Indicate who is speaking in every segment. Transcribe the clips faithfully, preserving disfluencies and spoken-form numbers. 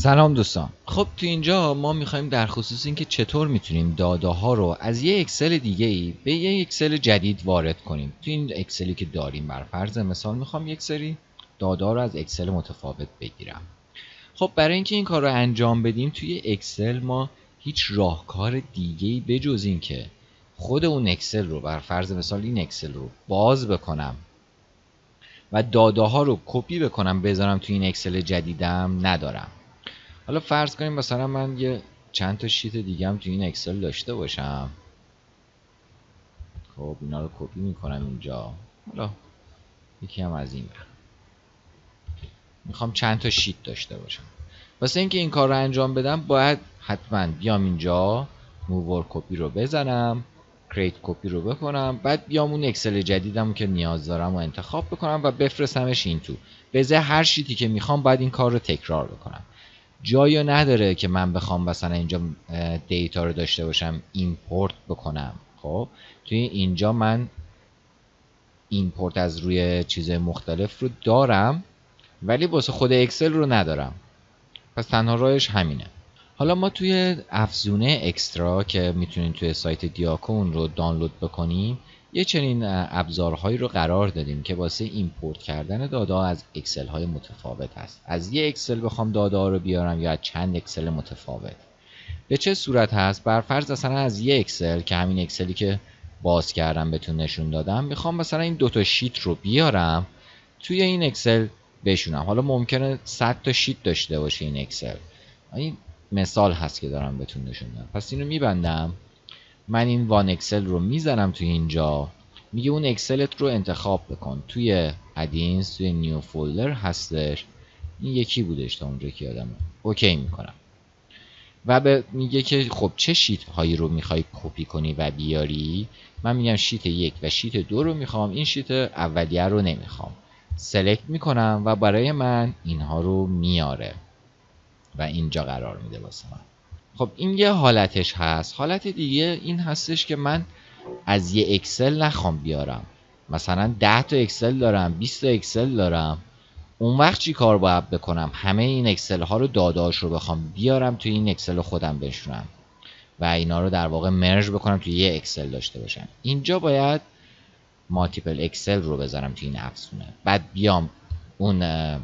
Speaker 1: سلام دوستان. خب تو اینجا ما میخوایم در خصوص اینکه چطور میتونیم داده ها رو از یه اکسل دیگه ای به یه اکسل جدید وارد کنیم. تو این اکسلی که داریم بر فرض مثال میخوام یک سری داده ها رو از اکسل متفاوت بگیرم. خب برای اینکه این کار رو انجام بدیم توی اکسل ما هیچ راهکار دیگه ای بجز این که خود اون اکسل رو بر فرض مثال این اکسل رو باز بکنم و داده ها رو کپی بکنم بذارم توی این اکسل جدیدم ندارم. حالا فرض کنیم مثلا من یه چند تا شیت دیگه هم توی این اکسل داشته باشم. خب اینا رو کپی میکنم اینجا. حالا یکی هم از این بر میخوام چند تا شیت داشته باشم. واسه اینکه این کار رو انجام بدم باید حتما بیام اینجا موور کپی رو بزنم، کریت کپی رو بکنم، بعد بیام اون اکسل جدیدم که نیاز دارم و انتخاب بکنم و بفرستمش این تو. به ازای هر شیتی که میخوام باید این کار رو تکرار بکنم. جایی نداره که من بخوام مثلا اینجا دیتا رو داشته باشم ایمپورت بکنم. خب توی اینجا من ایمپورت از روی چیز مختلف رو دارم ولی واسه خود اکسل رو ندارم. پس تنها راهش همینه. حالا ما توی افزونه اکسترا که میتونین توی سایت دیاکو اون رو دانلود بکنیم یه چنین ابزارهایی رو قرار دادیم که واسه ایمپورت کردن داده از اکسل های متفاوت هست. از یه اکسل بخوام داده ها رو بیارم یا از چند اکسل متفاوت. به چه صورت هست؟ بر فرض مثلا از یه اکسل که همین اکسلی که باز کردم بهتون نشون دادم میخوام مثلا این دوتا شیت رو بیارم توی این اکسل بشونم. حالا ممکنه صد تا شیت داشته باشه این اکسل. این مثال هست که دارم بهتون نشون میدم. پس اینو میبندم، من این وان اکسل رو میزنم توی اینجا، میگه اون اکسلت رو انتخاب بکن. توی ادینز توی نیو فولدر هستش، این یکی بودش تا اونجا که یادمه. اوکی میکنم و به میگه که خب چه شیت هایی رو میخوای کپی کنی و بیاری. من میگم شیت یک و شیت دو رو میخوام، این شیت اولیه رو نمیخوام. سلکت میکنم و برای من اینها رو میاره و اینجا قرار میده واسه من. خب این یه حالتش هست. حالت دیگه این هستش که من از یه اکسل نخوام بیارم. مثلا ده تا اکسل دارم، بیست تا اکسل دارم. اون وقت چی کار باید بکنم؟ همه این اکسل ها رو داداش رو بخوام بیارم توی این اکسل خودم بشونم و اینا رو در واقع مرج بکنم توی یه اکسل داشته باشم. اینجا باید مالتیپل اکسل رو بذارم توی این افزونه. بعد بیام اون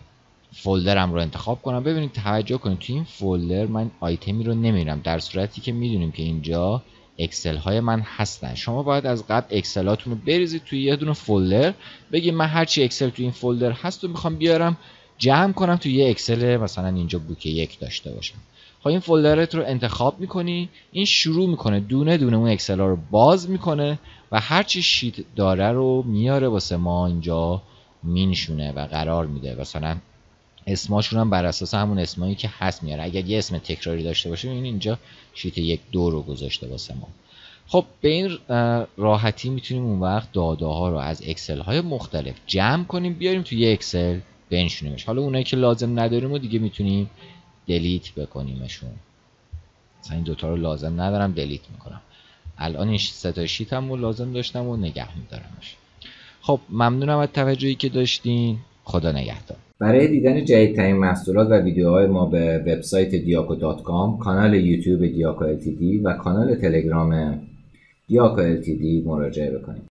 Speaker 1: فولدرم رو انتخاب کنم. ببینید توجه کنید توی این فولدر من آیتمی رو نمیرم، در صورتی که میدونیم که اینجا اکسل های من هستن. شما باید از قبل اکسل هاتون رو بریزید توی یه دونه فولدر، بگید من هرچی اکسل توی این فولدر هست رو میخوام بیارم جمع کنم توی یه اکسل مثلا اینجا بوک یک داشته باشم. خب این فولدرت رو انتخاب میکنی، این شروع میکنه دونه دونه اون اکسل ها رو باز میکنه و هرچی شیت داره رو میاره واسه ما اینجا مینشونه و قرار میده. مثلا اسماشون هم بر اساس همون اسمایی که هست میاره. اگر یه اسم تکراری داشته باشه این اینجا شیت یک دو رو گذاشته واسه ما. خب به این راحتی میتونیم اون وقت داده ها رو از اکسل های مختلف جمع کنیم بیاریم توی یه اکسل بنشونیمش. حالا اونایی که لازم نداریم و دیگه میتونیم دلیت بکنیمشون. مثلا این دوتا رو لازم ندارم دلیت میکنم. الان این سه تا شیت هم رو لازم داشتم و نگه میدارمش. خب ممنونم از توجهی که داشتین. خدا نگهدار.
Speaker 2: برای دیدن جدیدترین محصولات و ویدیوهای ما به وبسایت دیاکو دات کام، کانال یوتیوب دیاکو ال تی دی و کانال تلگرام دیاکو ال تی دی مراجعه بکنید.